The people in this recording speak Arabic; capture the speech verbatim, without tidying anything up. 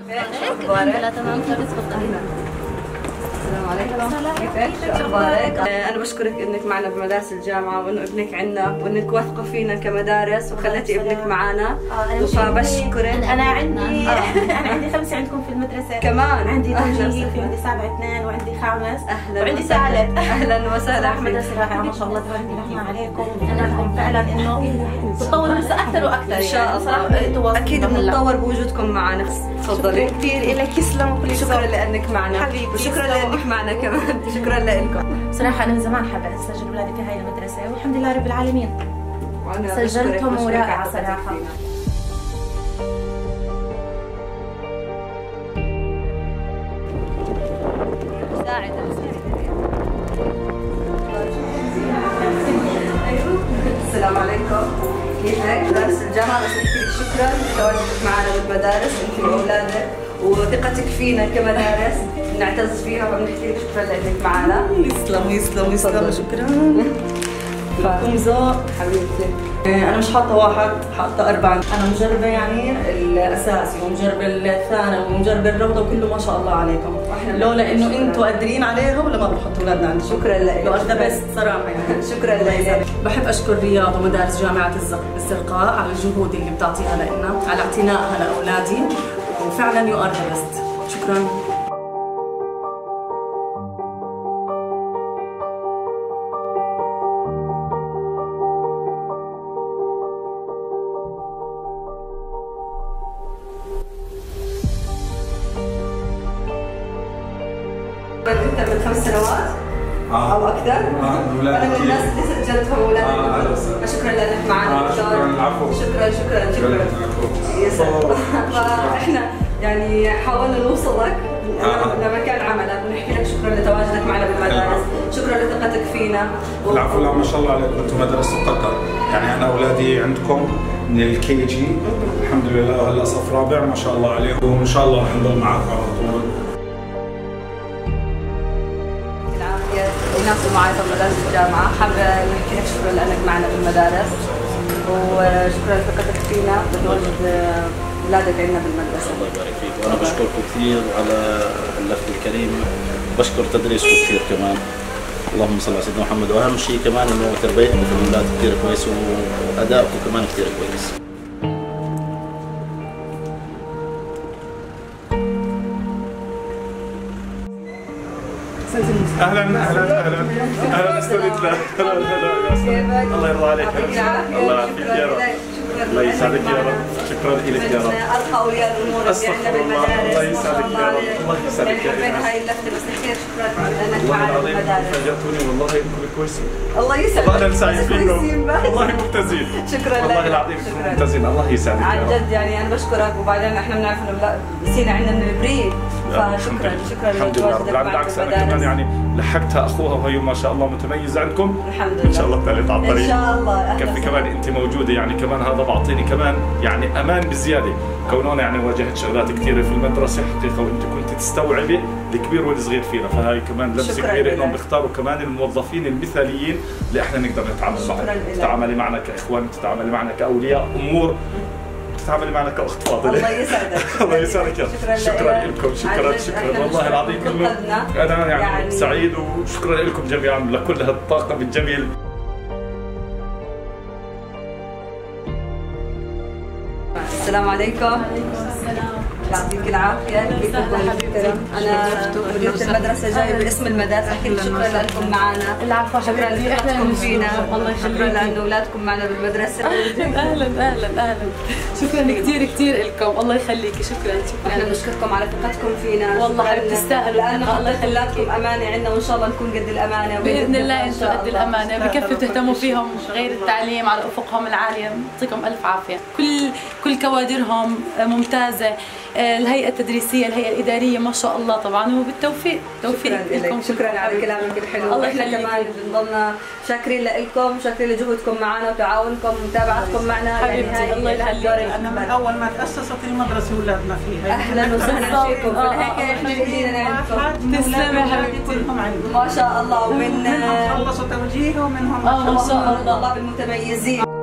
الحمد لله تمام. تفضلي. السلام عليكم، كيفك؟ شو اخبارك؟ انا بشكرك انك معنا بمدارس الجامعه وانه ابنك عندنا وانك واثقه فينا كمدارس وخليتي ابنك معنا، فبشكرك. انا عندي انا عندي خمسه عندكم في المدرسه كمان. عندي توجيهي، في عندي سابع اثنين وعندي خامس اهلا وعندي ثالث. اهلا وسهلا فيك. مدرسه رائعه ما شاء الله، تبارك الرحمن عليكم. انا فعلا انه تطور لسه اكثر واكثر ان شاء الله. اكيد بنتطور بوجودكم معنا. تفضلي. كثير لك، يسلموا كل شكرا لانك معنا حبيبي، وشكرا لانك معنا كمان. شكرا لكم. صراحه انا من زمان حابه اسجل اولادي في هاي المدرسه والحمد لله رب العالمين. وانا سجلتهم ورائعه صراحه. السلام عليكم، كيفك؟ مدارس الجامعة بس نحكي لك شكرا لتواجدك معنا بالمدارس انت واولادك وثقتك فينا كمدارس بنعتز فيها، فبنحكي لك شكرا لانك معنا. يسلم يسلم يسلم. شكرا لكم ذوق حبيبتي. انا مش حاطه واحد، حاطه اربعه. انا مجربه يعني الاساسي ومجربه الثانوي ومجربه الروضه وكله ما شاء الله عليكم. لولا انه انتم قادرين عليها ولا ما بنحط اولادنا عندي. شكرا لك. لو ذا بيست صراحه يعني. شكرا لك. بحب اشكر رياض ومدارس جامعه الزرقاء على الجهود اللي بتعطيها لنا، على اعتنائها لاولادي، وفعلا يو ار ذا بيست. شكرا. انت من خمس سنوات آه. او اكثر؟ آه. انا من الناس اللي سجلتهم اولادك. آه. شكرا لانك معنا. آه. شكرا. العفو. شكرا شكرا شكرا. يسعدك. فاحنا يعني حاولنا نوصلك آه. لمكان عملك ونحكي لك شكرا لتواجدك معنا بالمدارس، شكرا لثقتك فينا. العفو. لا ما شاء الله عليكم، انتم مدرسه قطر. يعني انا اولادي عندكم من الكي جي الحمد لله هلا صف رابع ما شاء الله عليهم، وان شاء الله رح نضل معكم على طول. الناس معي في مدارس الجامعة، حابة نحكي لك شكرا لأنك معنا بالمدارس وشكرا لثقتك فينا بتواجد أولادك عندنا بالمدرسة. الله يبارك فيك، وأنا بشكركم كثير على اللفت الكريم، بشكر تدريسكم كثير كمان. اللهم صل على سيدنا محمد. وأهم شيء كمان إنه تربيتكم في الأولاد كثير كويس وأدائكم كمان كثير كويس. اهلا اهلا اهلا اهلا استاذتنا. الله يرضى عليك. الله يعافيك يا رب. الله يسعدك يا رب. شكرا لك يا رب. ارقى اولياء الامور اللي عندنا بالمدارس. الله يسعدك يا رب. الله يسعدك يا رب. حبيت هاي اللفته بس نحكي لك شكرا لانك والله معنا العظيم بالمدارس. فاجأتوني والله انكم كويسين. الله يسعدك. والله انا سعيد فيكم. والله ممتازين. شكرا لك. والله العظيم انكم ممتازين. الله يسعدك عن يا رب. جد يعني انا بشكرك، وبعدين احنا بنعرف انه بصير عندنا من البريد، فشكرا شكرا الحمد لله رب العالمين. بالعكس انا كمان يعني لحقتها اخوها وهي ما شاء الله متميزه عندكم. الحمد لله. ان شاء الله ثالث على الطريق. ان شاء الله. كفي كمان انت موجوده، يعني كمان هذا بعطيني كمان يعني امان بزياده، كون انا يعني واجهت شغلات كثيره في المدرسه حقيقه وانت كنت تستوعبي الكبير والصغير فينا، فهاي كمان لمسه كبيره انهم بيختاروا كمان الموظفين المثاليين اللي احنا نقدر نتعامل معهم. تتعاملي معنا كاخوان، تتعاملي معنا كاولياء امور، تتعاملي معنا كاخت فاضله. الله يسعدك. الله يسعدك يا رب. شكرا لكم. شكرا شكرا والله العظيم كله. انا يعني, يعني سعيد، وشكرا لكم جميعا لكل هالطاقم الجميل. السلام عليكم. وعليكم السلام. يعطيك العافية. أنا مديرة المدرسة جاي باسم المدارس أحكي لك شكرا لكم معنا. العفو شكرا حبيبتي، لثقتكم فينا. الله شكرا يخليك. لأن أولادكم معنا بالمدرسة. اهلا اهلا اهلا اهلا. شكرا كثير كثير لكم، الله يخليكي. شكرا شكرا. احنا بنشكركم على ثقتكم فينا. والله حبيبتي تستاهلوا، لأن الله حطيت اولادكم امانه عندنا، وان شاء الله نكون قد الامانه باذن الله. انتم قد الامانه، بكفي بتهتموا فيهم غير التعليم على افقهم العاليه. يعطيكم الف عافيه. كل كل كوادرهم ممتازه، الهيئه التدريسيه، الهيئه الاداريه ما شاء الله طبعا، وبالتوفيق توفيق لكم. شكرا على كلامك الحلو. الله احنا كمان بنضلنا شاكرين لكم، شاكرين لجهودكم معنا وتعاونكم ومتابعتكم معنا. حبيبتي الله يخليك. انا من اول ما تاسست المدرسه ولادنا فيها. اهلا وسهلا فيكم. فلهيك احنا جينا عندكم. تسلمي حبيبتي. ما شاء الله. ومن خلصوا توجيه ومنهم ما شاء الله بالمتميزين.